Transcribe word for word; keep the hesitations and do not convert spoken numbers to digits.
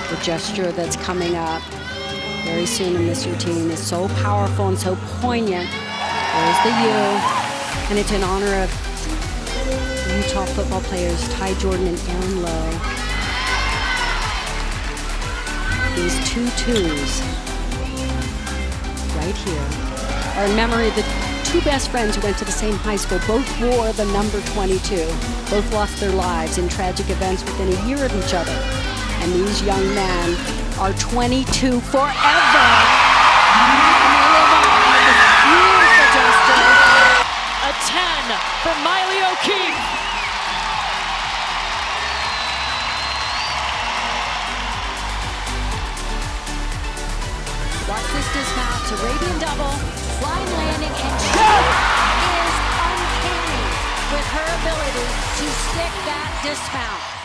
The gesture that's coming up very soon in this routine is so powerful and so poignant. There's the U, and it's in honor of Utah football players Ty Jordan and Aaron Lowe. These two twos right here are in memory of the two best friends who went to the same high school. Both wore the number twenty-two. Both lost their lives in tragic events within a year of each other. And these young men are twenty-two forever. And they live on with this beautiful gesture. A ten for Maile O'Keefe. Watch this dismount, Arabian double, flying landing, and she is uncanny with her ability to stick that dismount.